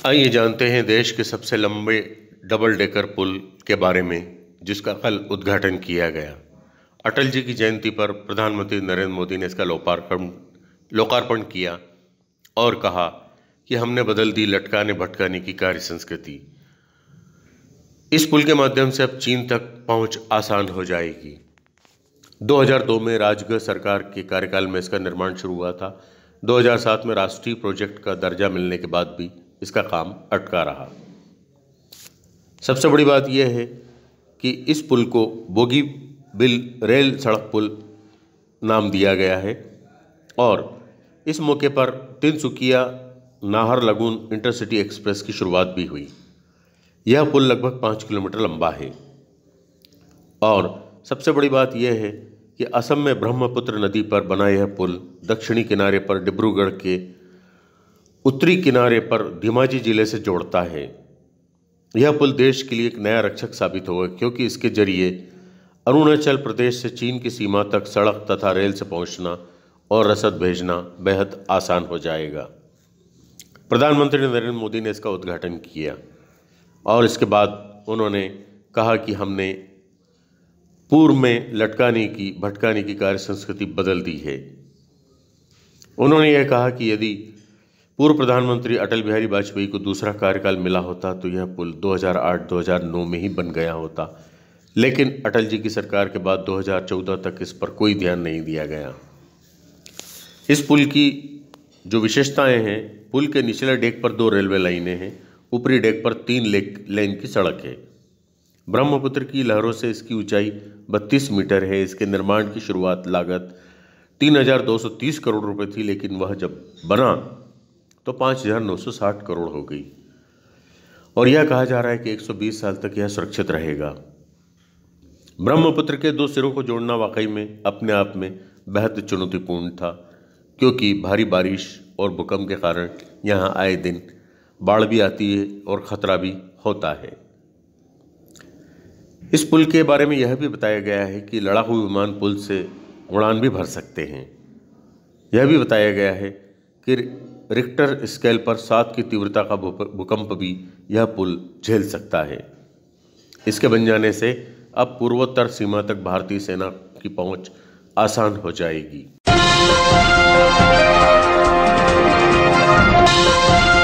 आइए जानते हैं देश के सबसे लंबे डबल डेकर पुल के बारे में, जिसका कल उद्घाटन किया गया। अटल जी की जयंती पर प्रधानमंत्री नरेंद्र मोदी ने इसका लोकार्पण किया और कहा कि हमने बदल दी लटकाने भटकाने की कार्य संस्कृति। इस पुल के माध्यम से अब चीन तक पहुंच आसान हो जाएगी। 2002 में राजग सरकार के कार्यकाल में इसका निर्माण शुरू हुआ था। 2007 में राष्ट्रीय प्रोजेक्ट का दर्जा मिलने के बाद भी इसका काम अटका रहा। सबसे बड़ी बात यह है कि इस पुल को बोगीबिल रेल सड़क पुल नाम दिया गया है और इस मौके पर तिनसुकिया नाहरलगुन इंटरसिटी एक्सप्रेस की शुरुआत भी हुई। यह पुल लगभग 5 किलोमीटर लंबा है और सबसे बड़ी बात यह है कि असम में ब्रह्मपुत्र नदी पर बना यह पुल दक्षिणी किनारे पर डिब्रूगढ़ के उत्तरी किनारे पर धेमाजी जिले से जोड़ता है। यह पुल देश के लिए एक नया रक्षक साबित होगा, क्योंकि इसके जरिए अरुणाचल प्रदेश से चीन की सीमा तक सड़क तथा रेल से पहुंचना और रसद भेजना बेहद आसान हो जाएगा। प्रधानमंत्री नरेंद्र मोदी ने इसका उद्घाटन किया और इसके बाद उन्होंने कहा कि हमने पूर्व में लटकाने की भटकाने की कार्य संस्कृति बदल दी है। उन्होंने यह कहा कि यदि पूर्व प्रधानमंत्री अटल बिहारी वाजपेयी को दूसरा कार्यकाल मिला होता तो यह पुल 2008-2009 में ही बन गया होता, लेकिन अटल जी की सरकार के बाद 2014 तक इस पर कोई ध्यान नहीं दिया गया। इस पुल की जो विशेषताएं हैं, पुल के निचले डेक पर 2 रेलवे लाइनें हैं, ऊपरी डेक पर 3 लेन की सड़क है। ब्रह्मपुत्र की लहरों से इसकी ऊंचाई 32 मीटर है। इसके निर्माण की शुरुआत लागत 3,230 करोड़ रुपए थी, लेकिन वह जब बना तो 5,960 करोड़ हो गई और यह कहा जा रहा है कि 120 साल तक यह सुरक्षित रहेगा। ब्रह्मपुत्र के 2 सिरों को जोड़ना वाकई में अपने आप में बेहद चुनौतीपूर्ण था, क्योंकि भारी बारिश और भूकंप के कारण यहाँ आए दिन बाढ़ भी आती है और खतरा भी होता है। इस पुल के बारे में यह भी बताया गया है कि लड़ाकू विमान पुल से उड़ान भी भर सकते हैं। यह भी बताया गया है कि रिक्टर स्केल पर 7 की तीव्रता का भूकंप भी यह पुल झेल सकता है। इसके बन जाने से अब पूर्वोत्तर सीमा तक भारतीय सेना की पहुंच आसान हो जाएगी।